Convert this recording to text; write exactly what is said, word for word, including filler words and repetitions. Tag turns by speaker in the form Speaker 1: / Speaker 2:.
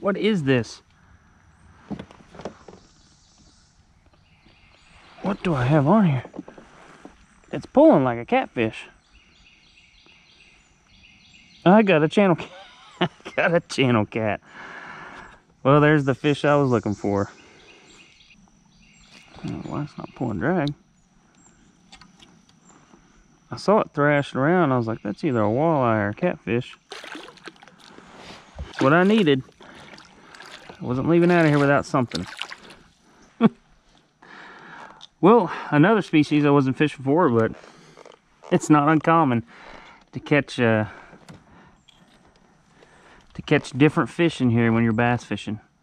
Speaker 1: What is this? What do I have on here? It's pulling like a catfish. I got a channel cat. I got a channel cat. Well, there's the fish I was looking for. Oh, why it's not pulling drag? I saw it thrashing around. I was like, that's either a walleye or a catfish. It's what I needed. I wasn't leaving out of here without something. Well, another species I wasn't fishing for, but it's not uncommon to catch uh, to catch different fish in here when you're bass fishing.